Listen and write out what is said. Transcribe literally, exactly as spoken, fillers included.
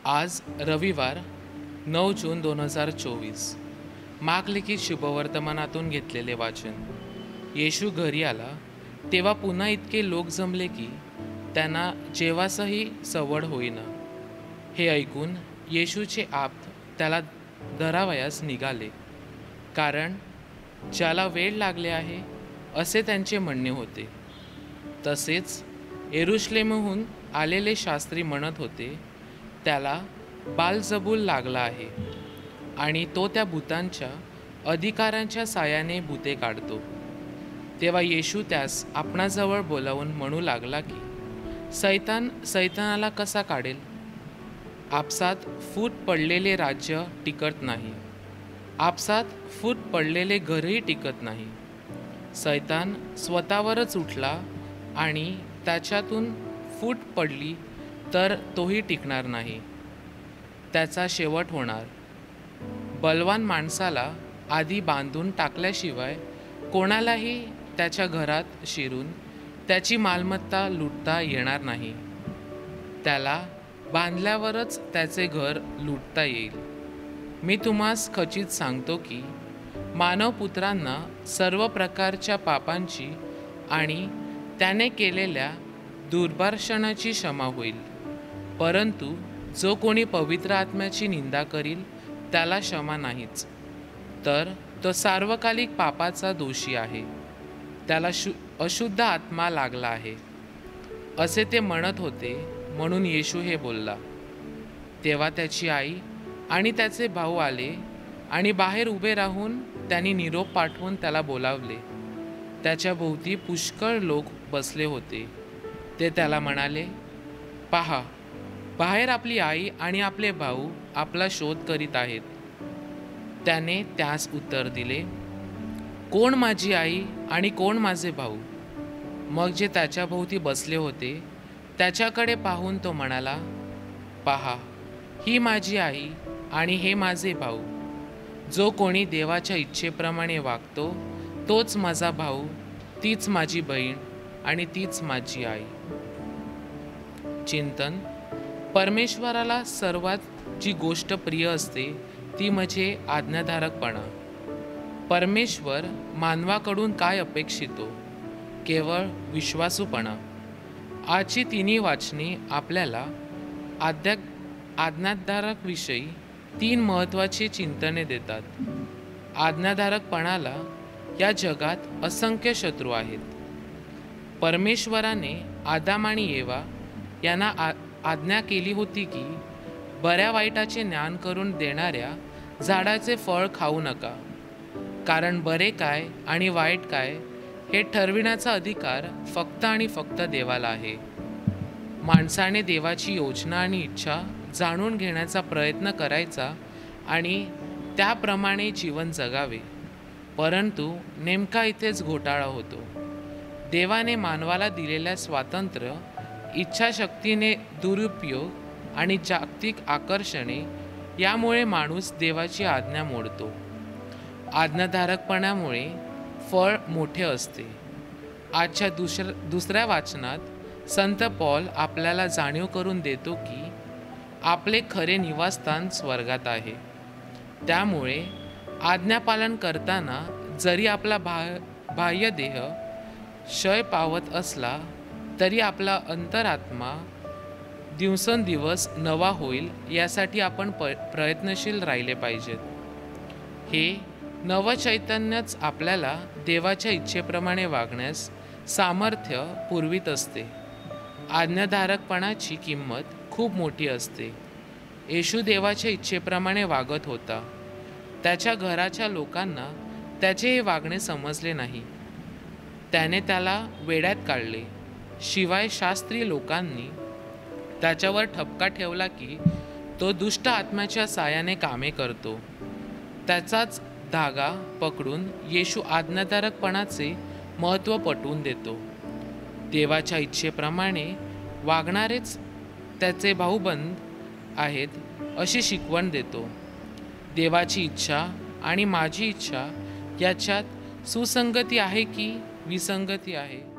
आज रविवार नऊ जून दोन हजार चोवीस. माघलिखित शुभवर्तमानातून घेतलेले वाचन. येशू घरी आला तेव्हा पुन्हा इतके लोक जमले की त्यांना जेवासही सवड होईना. हे ऐकून येशूचे आप्त त्याला धरावयास निघाले, कारण ज्याला वेळ लागले आहे असे त्यांचे म्हणणे होते. तसेच यरूशलेमहून आलेले शास्त्री म्हणत होते, त्याला बालजबूल लागला आहे आणि तो त्या भूतांच्या अधिकारांच्या सायाने भूते काढतो. तेव्हा येशू त्यास आपणाजवळ बोलावून म्हणू लागला की, सैतान सैतानाला कसा काढेल? आपसात फूट पडलेले राज्य टिकत नाही, आपसात फूट पडलेले घरही टिकत नाही. सैतान स्वतःवरच उठला आणि त्याच्यातून फूट पडली तर तोही टिकणार नाही, त्याचा शेवट होणार. बलवान माणसाला आधी बांधून टाकल्याशिवाय कोणालाही त्याच्या घरात शिरून त्याची मालमत्ता लुटता येणार नाही. त्याला बांधल्यावरच त्याचे घर लुटता येईल. मी तुम्हास खचित सांगतो की मानवपुत्रांना सर्व प्रकारच्या पापांची आणि त्याने केलेल्या दुर्भाषणाची क्षमा होईल, परंतु जो कोणी पवित्र आत्म्याची निंदा करील त्याला क्षमा नाहीच, तर तो सार्वकालिक पापाचा दोषी आहे. त्याला शु अशुद्ध आत्मा लागला आहे असे ते म्हणत होते, म्हणून येशू हे बोलला. तेव्हा त्याची आई आणि त्याचे भाऊ आले आणि बाहेर उभे राहून त्यांनी निरोप पाठवून त्याला बोलावले. त्याच्या भोवती पुष्कळ लोक बसले होते. ते त्याला म्हणाले, पहा, बाहेर आपली आई आणि आपले भाऊ आपला शोध करीत आहेत. त्याने त्यास उत्तर दिले, कोण माझी आई आणि कोण माझे भाऊ? मग जे त्याच्या भोवती बसले होते त्याच्याकडे पाहून तो म्हणाला, पहा, ही माझी आई आणि हे माझे भाऊ. जो कोणी देवाच्या इच्छेप्रमाणे वागतो तोच माझा भाऊ, तीच माझी बहीण आणि तीच माझी आई. चिंतन. परमेश्वराला सर्वात जी गोष्ट प्रिय असते ती म्हणजे आज्ञाधारकपणा. परमेश्वर मानवाकडून काय अपेक्षितो? केवळ विश्वासूपणा. आजची तिन्ही वाचने आपल्याला आज्ञा आज्ञाधारकविषयी तीन महत्त्वाची चिंतने देतात. आज्ञाधारकपणाला या जगात असंख्य शत्रू आहेत. परमेश्वराने आदाम आणि एवा यांना आ आज्ञा केली होती की बऱ्या वाईटाचे ज्ञान करून देणाऱ्या झाडाचे फळ खाऊ नका, कारण बरे काय आणि वाईट काय हे ठरविण्याचा अधिकार फक्त आणि फक्त देवाला आहे. माणसाने देवाची योजना आणि इच्छा जाणून घेण्याचा प्रयत्न करायचा आणि त्याप्रमाणे जीवन जगावे, परंतु नेमका इथेच घोटाळा होतो. देवाने मानवाला दिलेल्या स्वातंत्र्य, इच्छाशक्तीने दुरुपयोग आणि जागतिक आकर्षणे यामुळे माणूस देवाची आज्ञा मोडतो. आज्ञाधारकपणामुळे फळ मोठे असते. आजच्या दुसर दुसऱ्या वाचनात संत पौल आपल्याला जाणीव करून देतो की आपले खरे निवासस्थान स्वर्गात आहे. त्यामुळे आज्ञापालन करताना जरी आपला बा बाह्य देह क्षय पावत असला तरी आपला अंतरात्मा दिवसेंदिवस नवा होईल यासाठी आपण प प्रयत्नशील राहिले पाहिजेत. हे नवचैतन्यच आपल्याला देवाच्या इच्छेप्रमाणे वागण्यास सामर्थ्य पुरवित असते. आज्ञाधारकपणाची किंमत खूप मोठी असते. येशू देवाच्या इच्छेप्रमाणे वागत होता. त्याच्या घराच्या लोकांना त्याचे हे वागणे समजले नाही. त्याने त्याला वेड्यात काढले. शिवाय शास्त्रीय लोकांनी त्याच्यावर ठपका ठेवला की तो दुष्ट आत्म्याच्या सायाने कामे करतो. त्याचाच धागा पकडून येशू आज्ञाधारकपणाचे महत्त्व पटवून देतो. देवाच्या इच्छेप्रमाणे वागणारेच त्याचे भाऊबंद आहेत अशी शिकवण देतो. देवाची इच्छा आणि माझी इच्छा याच्यात सुसंगती आहे की विसंगती आहे?